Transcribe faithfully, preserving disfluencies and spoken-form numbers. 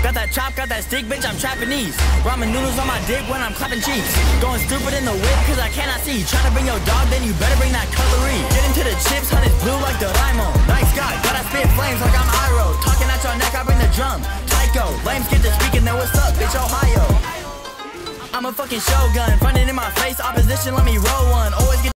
Got that chop, got that stick, bitch, I'm Japanese. Ramen noodles on my dick when I'm clapping cheeks. Going stupid in the whip cause I cannot see. Tryna bring your dog, then you better bring that cutlery. Get into the chips, hunt is blue like the Doraemon. Nice guy, gotta spit flames like I'm Iroh. Talking at your neck, I bring the drum. Tycho, lames get to speaking, then what's up, bitch, Ohio. I'm a fucking shogun, finding in my face, opposition, let me roll one. Always get